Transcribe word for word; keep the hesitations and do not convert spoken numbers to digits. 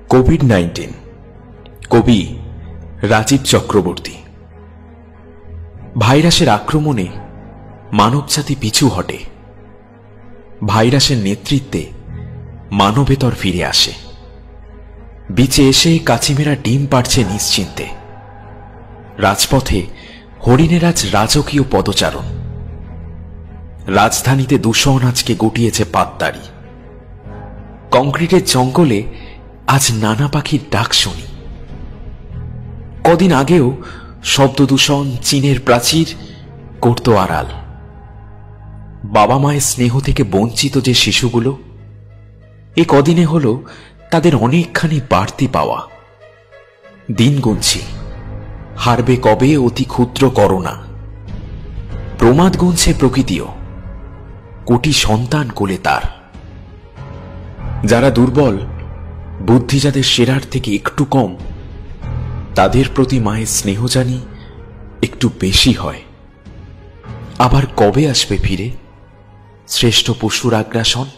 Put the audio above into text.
Covid nineteen. কবি রাজীব চক্রবর্তী। ভাইরাসের আক্রমণে মানবজাতি পিছু হটে, ভাইরাসের নেতৃত্বে মানবেতর ফিরে আসে। বিচে এসে কাচিমেরা ডিম পাড়ছে নিশ্চিন্তে। রাজপথে হরিণের আজ রাজকীয় পদচারণ। রাজধানীতে দূষণ আজকে গুটিয়েছে পাততাড়ি। কংক্রিটের জঙ্গলে আজ নানা পাখির ডাক শুনি। কদিন আগেও শব্দ দূষণ চীনের প্রাচীর করত আড়াল। বাবা মায়ের স্নেহ থেকে বঞ্চিত যে শিশুগুলো, এ কদিনে হল তাদের অনেকখানি বাড়তি পাওয়া। দিন গুনছি, হারবে কবে অতি ক্ষুদ্র করোনা। প্রমাদ গুনছে প্রকৃতিও, কোটি সন্তান কোলে তার। যারা দুর্বল, বুদ্ধি যাদের সেরার থেকে একটু কম, তাদের প্রতি মায়ের স্নেহ জানি একটু বেশি হয়। আবার কবে আসবে ফিরে শ্রেষ্ঠ পশুর আগ্রাসন?